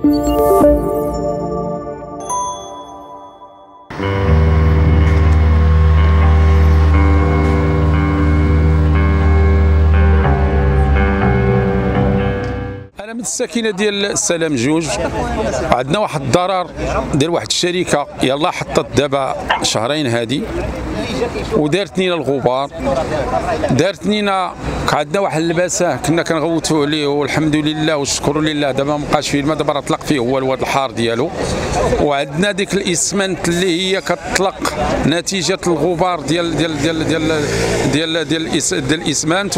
أنا من الساكنة ديال السلام جوج. عندنا واحد الضرر ديال واحد الشركة يلاه حطت دابا شهرين هادي ودارت لينا الغبار، دارت لينا عندنا واحد اللباسه كنا كنغوتوا عليه والحمد لله والشكر لله دابا ما بقاش فيه الماء، دابا راه طلق فيه هو الواد الحار ديالو. وعندنا ديك الاسمنت اللي هي كتطلق نتيجه الغبار ديال ديال ديال ديال ديال ديال, ديال الاسمنت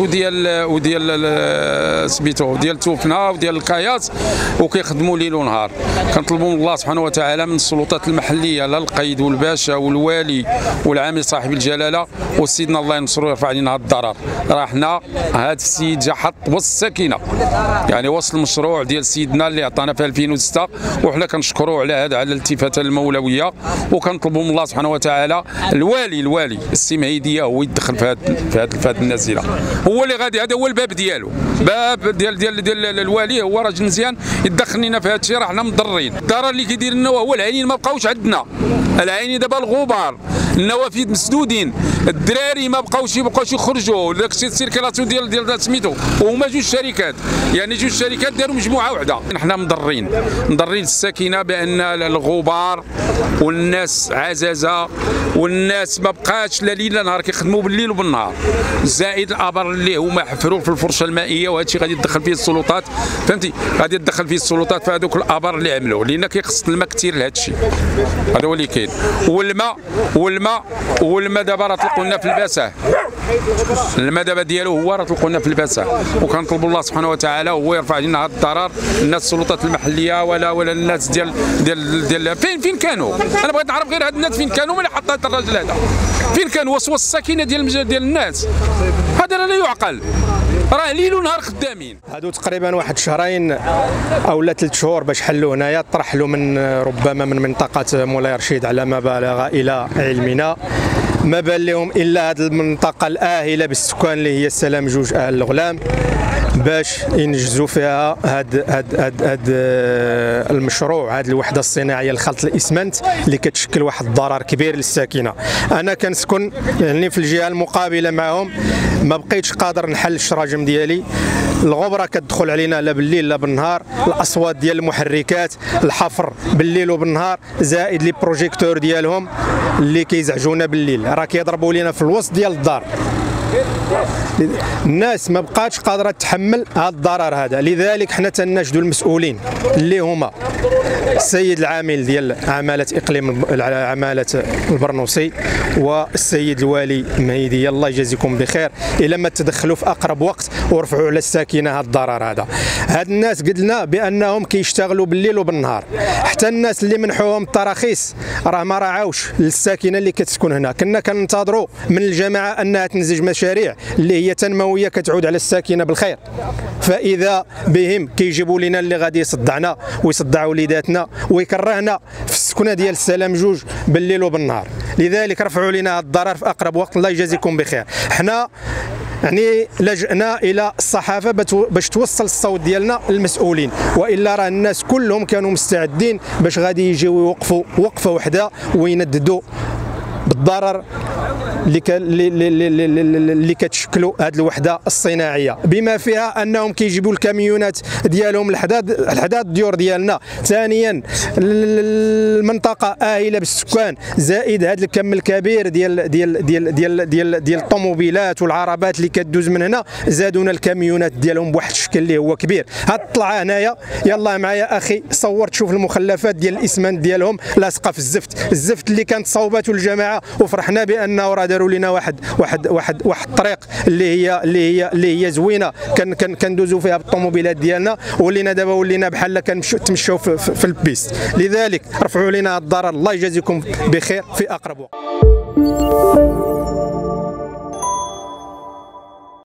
وديال سميتو ديال توفنا وديال الكاياس، وكيخدموا ليل ونهار. كنطلبوا من الله سبحانه وتعالى من السلطات المحليه لا القيد والباشا والوالي والعامل صاحب الجلاله وسيدنا الله ينصرو ويرفع علينا هذا الضرر. راه حنا هذا السيد جا حط وسط الساكنه، يعني وسط المشروع ديال سيدنا اللي عطانا في 2006، وحنا كنشكروه على هذا على الالتفاته المولويه، وكنطلبوا من الله سبحانه وتعالى الوالي السي مهيديه هو يدخل في هذه النازله، هو اللي غادي، هذا هو الباب ديالو، باب ديال الوالي هو راجل مزيان يدخل لنا في هذا الشيء. راه حنا مضرين. الضرر اللي كيدير لنا هو العينين ما بقاوش عندنا، العينين دابا الغبار، النوافذ مسدودين، الدراري ما بقاوش يخرجوا، داك السيركيلاسيون ديال سميتو، وهما جوج شركات، يعني جوج شركات داروا مجموعه واحده. حنا مضرين الساكنه بان الغبار والناس عزازه والناس ما بقاش لا ليل لا نهار كيخدموا بالليل وبالنهار، زائد الابر اللي هما حفروا في الفرشه المائيه، وهذا الشيء غادي تدخل فيه السلطات، فهمتي، غادي تدخل فيه السلطات في هذوك الابر اللي عملوا، لان كيخص الماء كثير لهذا الشيء، هذا هو اللي كاين. والماء دابا راه طلقوا لنا في الباسه، الماء دابا ديالو هو راه طلقوا لنا في الباسه، وكنطلبوا الله سبحانه وتعالى هو يرفع علينا هذا الضرر. الناس السلطات المحليه ولا الناس ديال فين كانوا؟ انا بغيت نعرف غير هاد الناس فين كانوا ملي حط هذا الراجل هذا، فين كان وسط الساكنه ديال الناس؟ هذا لا يعقل، راه ليل ونهار خدامين. هادو تقريبا واحد شهرين او لا 3 شهور باش حلوا هنايا، طرحلوا من ربما من منطقه مولاي رشيد على ما بالغ الى علمنا، ما بان لهم الا هذه المنطقه الاهله بالسكان اللي هي السلام جوج اهل الغلام، باش ينجزوا فيها هاد المشروع، هاد الوحده الصناعيه لخلط الاسمنت اللي كتشكل واحد الضرر كبير للساكنه. انا كنسكن يعني في الجهه المقابله معهم، ما بقيتش قادر نحل الشراجم ديالي، الغبره كتدخل علينا لا بالليل لا بالنهار، الاصوات ديال المحركات، الحفر بالليل وبالنهار، زائد لي بروجيكتور ديالهم اللي كيزعجونا بالليل، راه كيضربوا لينا في الوسط ديال الدار. الناس ما بقاتش قادره تحمل هذا الضرر هذا، لذلك حنا تناشدوا المسؤولين اللي هما السيد العامل ديال عماله اقليم عماله البرنوسي والسيد الوالي مهيدي، الله يجازيكم بخير، الا ما تدخلوا في اقرب وقت ورفعوا على الساكنه هذا الضرر هذا. هاد الناس قلنا بانهم كيشتغلوا بالليل وبالنهار، حتى الناس اللي منحوهم التراخيص راه ما راعاوش للساكنه اللي كتسكن هنا. كنا كننتظروا من الجماعه انها تنزج مشاريع اللي هي تنمويه كتعود على الساكنه بالخير، فاذا بهم كيجيبوا لنا اللي غادي يصدعنا ويصدع وليداتنا ويكرهنا في السكنه ديال السلام جوج بالليل وبالنهار. لذلك رفعوا لنا هذا الضرر في اقرب وقت، الله يجازيكم بخير. حنا يعني لجأنا الى الصحافه باش توصل الصوت ديالنا للمسؤولين، والا راه الناس كلهم كانوا مستعدين باش غادي يجيو يوقفوا وقفه وحده وينددوا بالضرر اللي كتشكلوا هذه الوحده الصناعيه، بما فيها انهم كيجيبوا الكاميونات ديالهم لحدا الديور ديالنا. ثانيا المنطقه اهله بالسكان، زائد هذا الكم الكبير ديال الطوموبيلات والعربات اللي كدوز من هنا، زادونا الكاميونات ديالهم بواحد الشكل اللي هو كبير. هاد الطلعه هنايا يلاه معايا اخي صور تشوف المخلفات ديال الاسمنت ديالهم لاصقه في الزفت اللي كانت صوباته الجماعه، وفرحنا بانه راه داروا لنا واحد الطريق اللي هي زوينه كندوزوا فيها بالطوموبيلات ديالنا، ولينا دابا ولينا بحال كنتمشاو في البيست. لذلك رفعوا لنا الضرر، الله يجازيكم بخير في اقرب وقت.